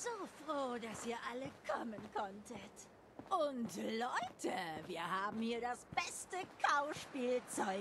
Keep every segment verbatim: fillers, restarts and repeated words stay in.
so froh, dass ihr alle kommen konntet. Und Leute, wir haben hier das beste Kauspielzeug.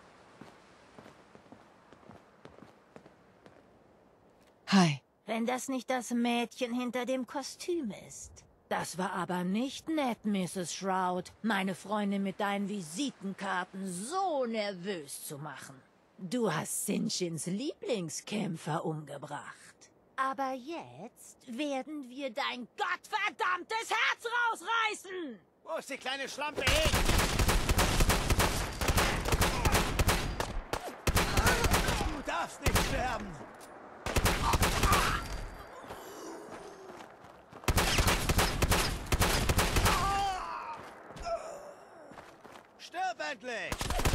Hi. Wenn das nicht das Mädchen hinter dem Kostüm ist. Das war aber nicht nett, Misses Shroud, meine Freundin mit deinen Visitenkarten so nervös zu machen. Du hast Sinchins Lieblingskämpfer umgebracht. Aber jetzt werden wir dein gottverdammtes Herz rausreißen! Wo ist die kleine Schlampe hin? Du darfst nicht sterben! Stirb endlich!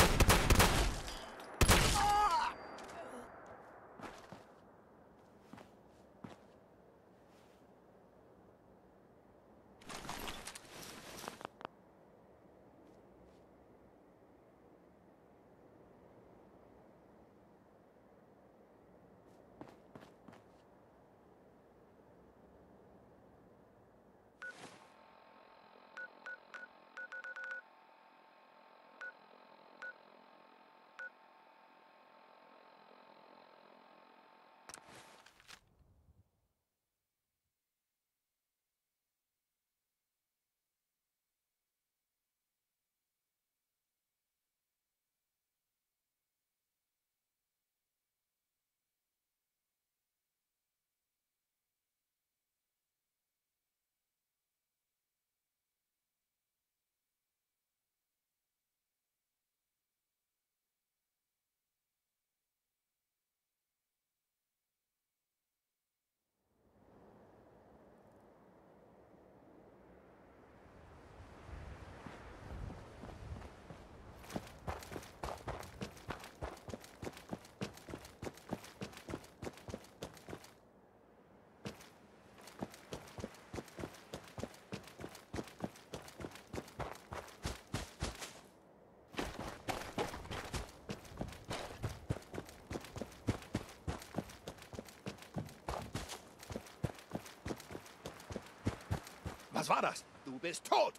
Was war das? Du bist tot!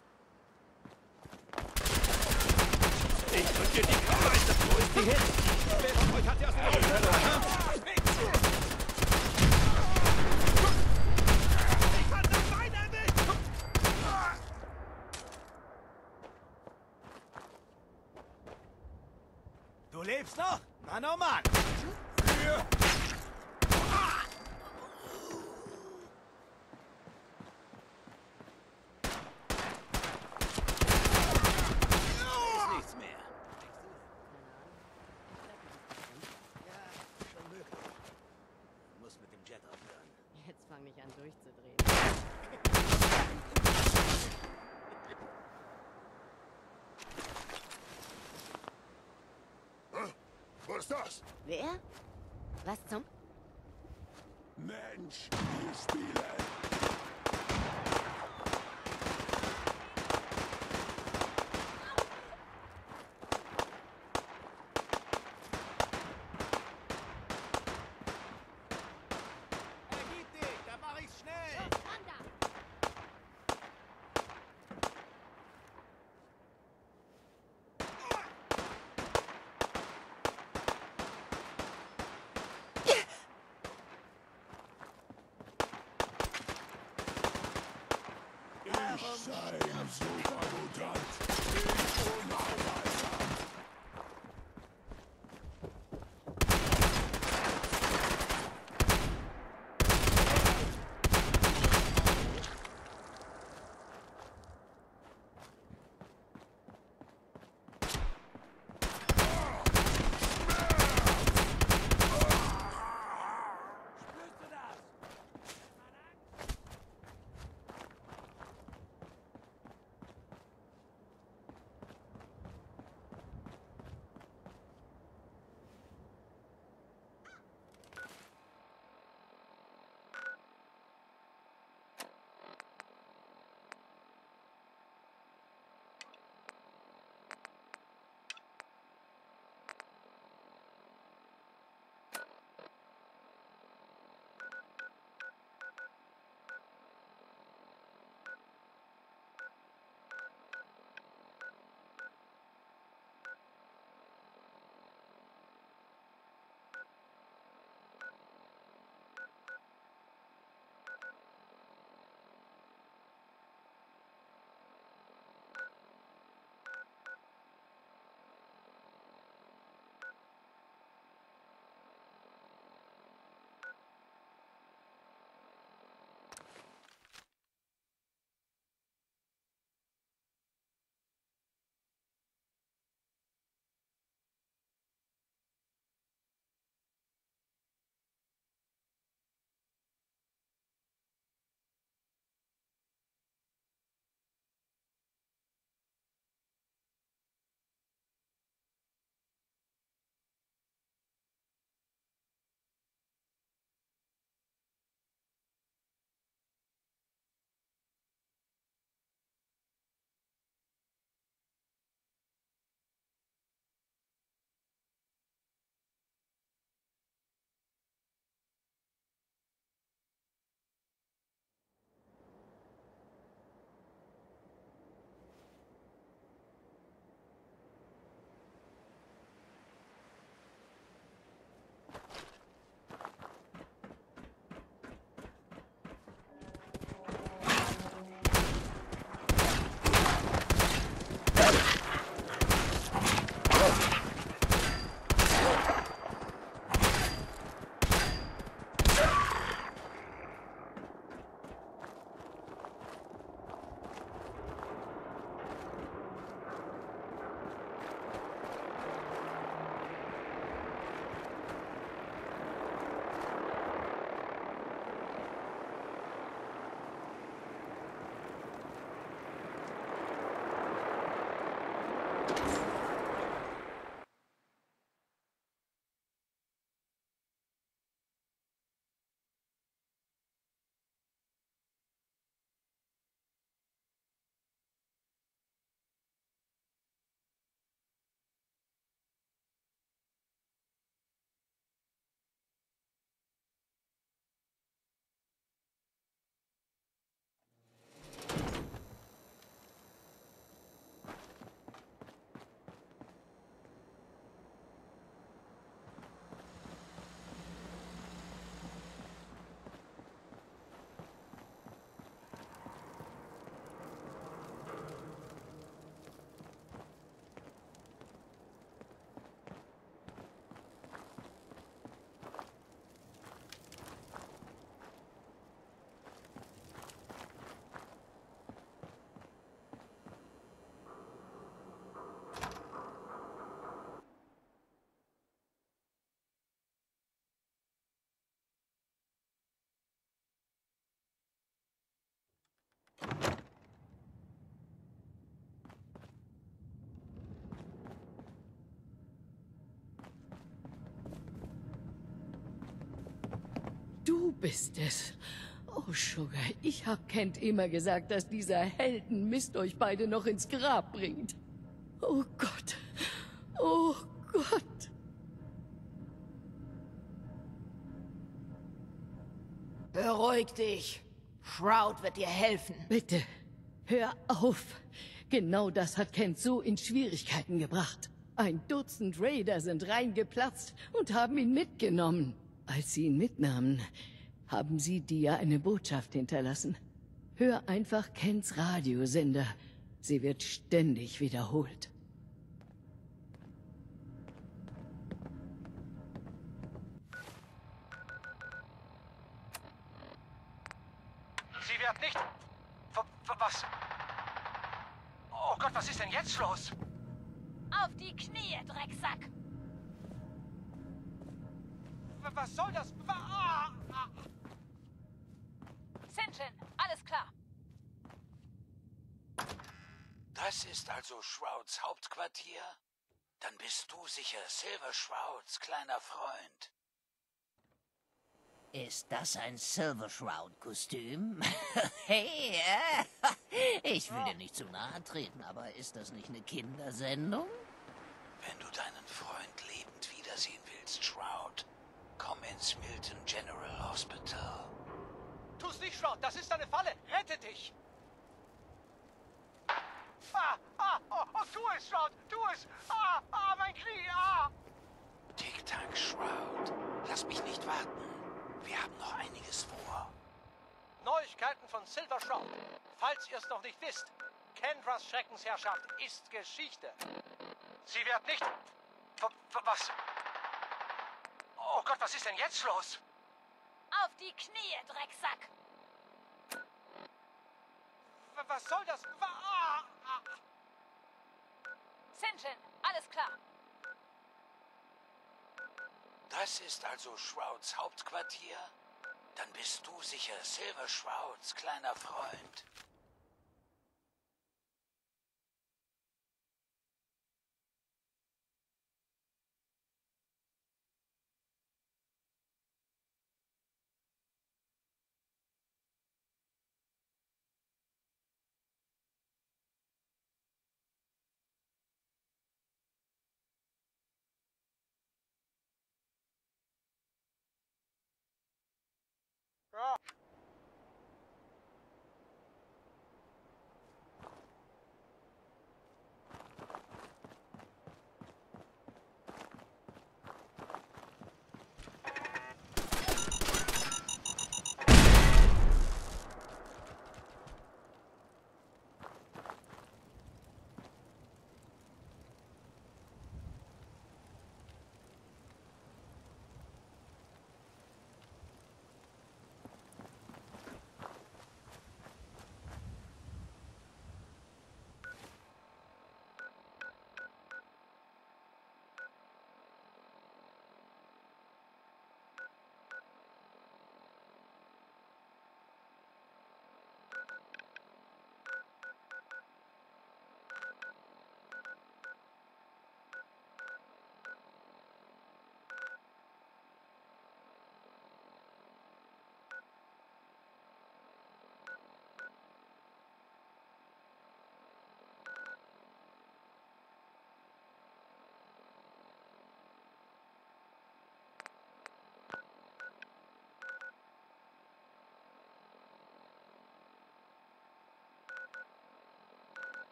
Ich drück dir die Kappe! Wo ist die hin? Wer von euch hat sie aus dem Auto verloren? Ich hatte Bein erwischt! Du lebst noch? Na normal! Für... Jetzt fang nicht an durchzudrehen. Was ist das? Wer? Was zum? Mensch, die Spiele. Ich sei ihm so arrogant. Ich unaufhaltsam. du bist es. Oh, Sugar, ich hab Kent immer gesagt, dass dieser Heldenmist euch beide noch ins Grab bringt. Oh Gott. Oh Gott. Beruhig dich. Shroud wird dir helfen. Bitte, hör auf. Genau das hat Kent so in Schwierigkeiten gebracht. Ein Dutzend Raider sind reingeplatzt und haben ihn mitgenommen. Als sie ihn mitnahmen, haben sie dir eine Botschaft hinterlassen. Hör einfach Kents Radiosender. Sie wird ständig wiederholt. Sie wird nicht... W w was? Oh Gott, was ist denn jetzt los? Auf die Knie, Drecksack! W was soll das? W ah, ah. Sinjin, alles klar. Das ist also Shrouds Hauptquartier? Dann bist du sicher Silver Shrouds kleiner Freund. Ist das ein Silver Shroud-Kostüm? Hey, äh, ich will dir nicht zu nahe treten, aber ist das nicht eine Kindersendung? Wenn du deinen Freund lebend wiedersehen willst, Shroud, komm ins Milton General Hospital. Tu's nicht, Shroud, das ist eine Falle. Rette dich! Ah, ah, oh, oh, tu es, Shroud, tu es! Ah, ah, mein Knie, ah! Tic-Tac, Shroud. Lass mich nicht warten. Wir haben noch einiges vor. Neuigkeiten von Silver Shroud. Falls ihr es noch nicht wisst, Kendras Schreckensherrschaft ist Geschichte. Sie wird nicht... W w was? Oh Gott, was ist denn jetzt los? Auf die Knie, Drecksack! W was soll das? W ah, ah. Sinjin, alles klar. Das ist also Shrouds Hauptquartier? Dann bist du sicher Silver Shrouds kleiner Freund. Ja.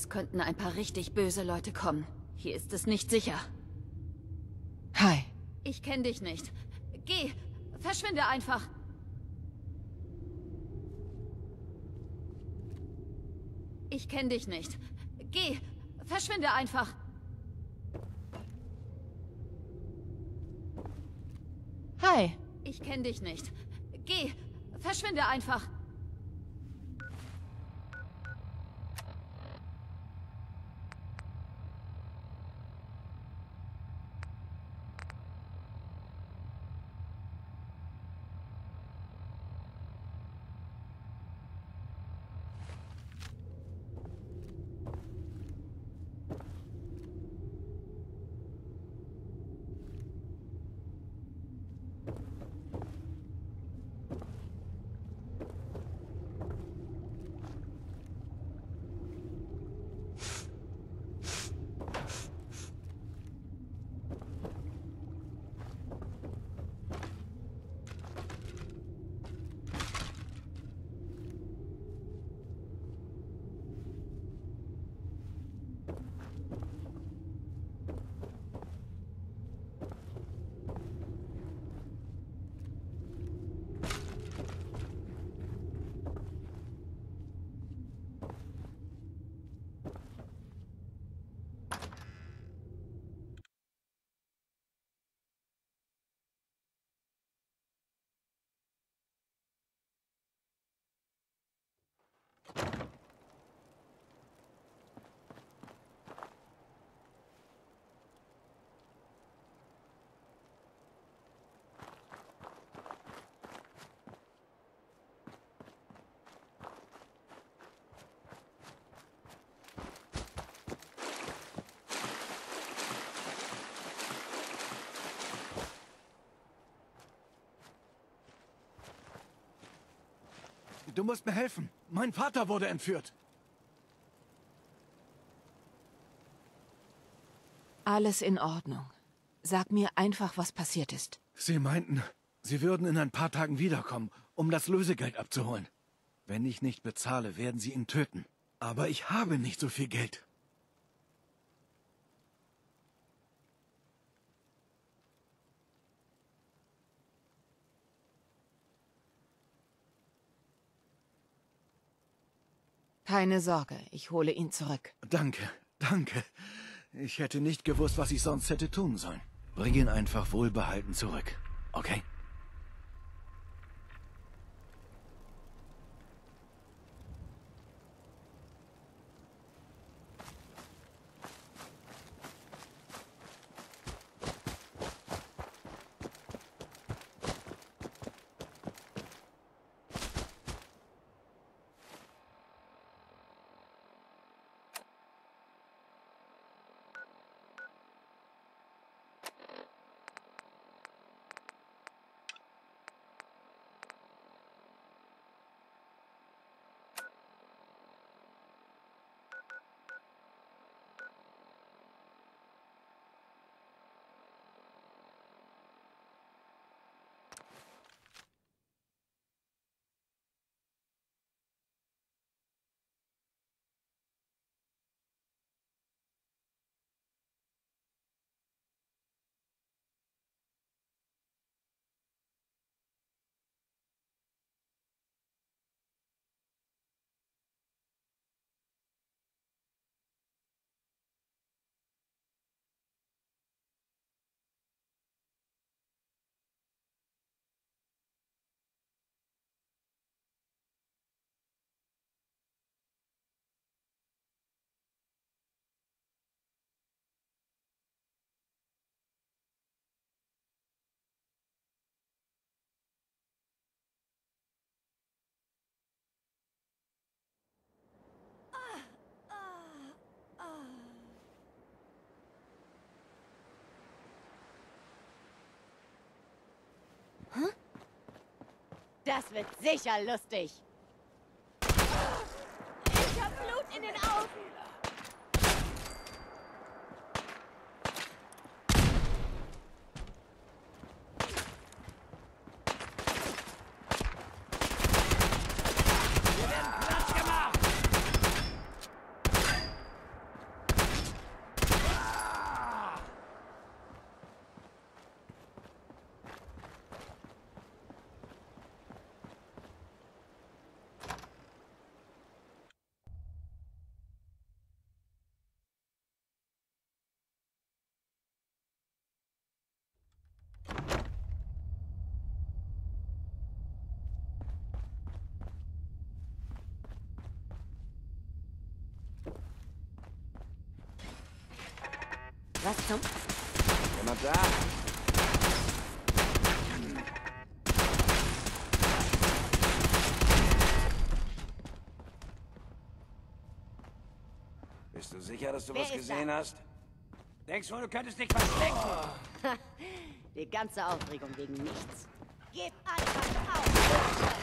Es könnten ein paar richtig böse Leute kommen. Hier ist es nicht sicher. Hi. Ich kenne dich nicht. Geh! Verschwinde einfach! Ich kenne dich nicht. Geh! Verschwinde einfach! Hi. Ich kenne dich nicht. Geh! Verschwinde einfach! Du musst mir helfen. Mein Vater wurde entführt. Alles in Ordnung. Sag mir einfach, was passiert ist. Sie meinten, sie würden in ein paar Tagen wiederkommen, um das Lösegeld abzuholen. Wenn ich nicht bezahle, werden sie ihn töten. Aber ich habe nicht so viel Geld. Keine Sorge, ich hole ihn zurück. Danke, danke. Ich hätte nicht gewusst, was ich sonst hätte tun sollen. Bring ihn einfach wohlbehalten zurück, okay? Das wird sicher lustig. Ich hab Blut in den Augen. Was zum... Jemand da? Bist du sicher, dass du Wer was ist gesehen da? hast? Denkst du, du könntest dich verstecken? Die ganze Aufregung wegen nichts. Gib einfach auf!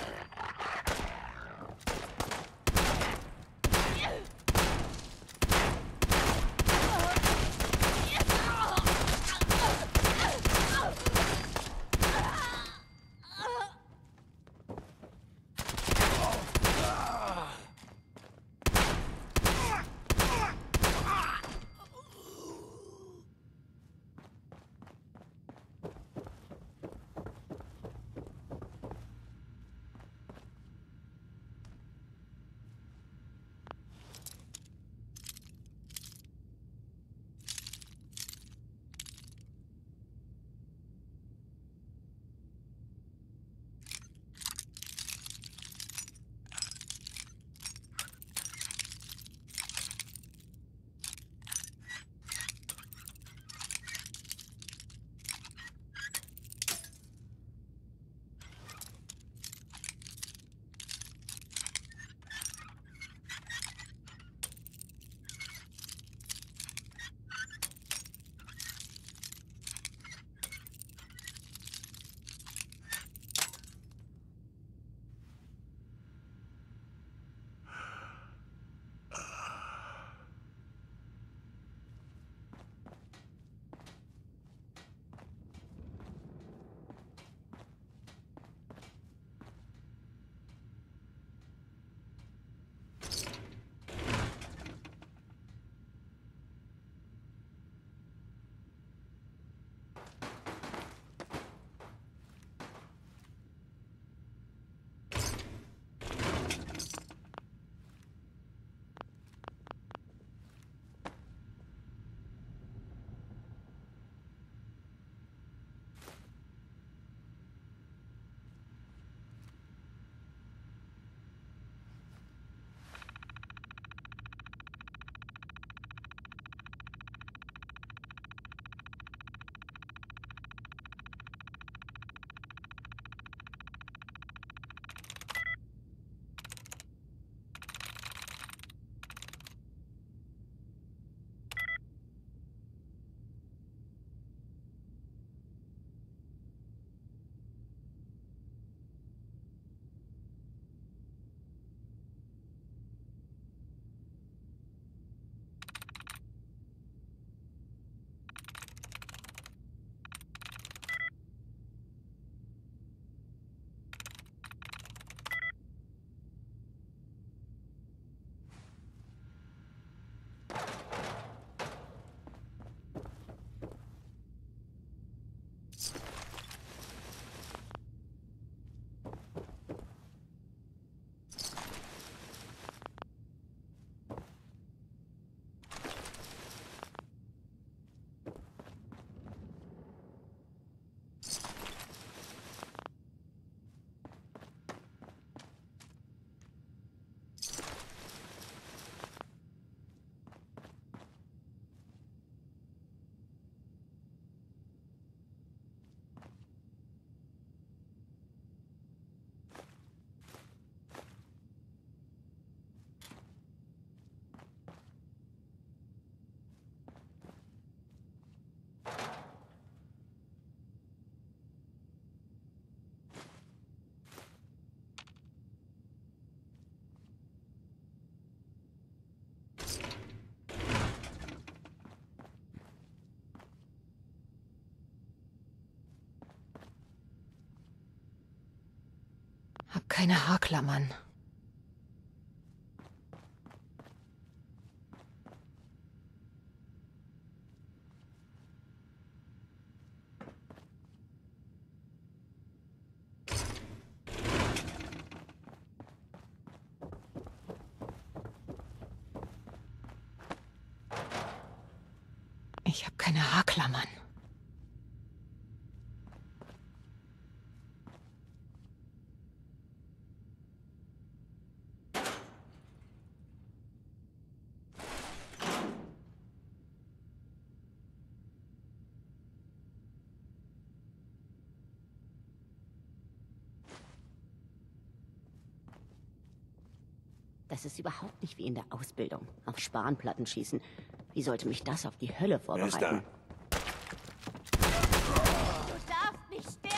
Hab keine Haarklammern. Ich habe keine Haarklammern. Das ist überhaupt nicht wie in der Ausbildung. Auf Spanplatten schießen. Wie sollte mich das auf die Hölle vorbereiten? Du darfst nicht sterben!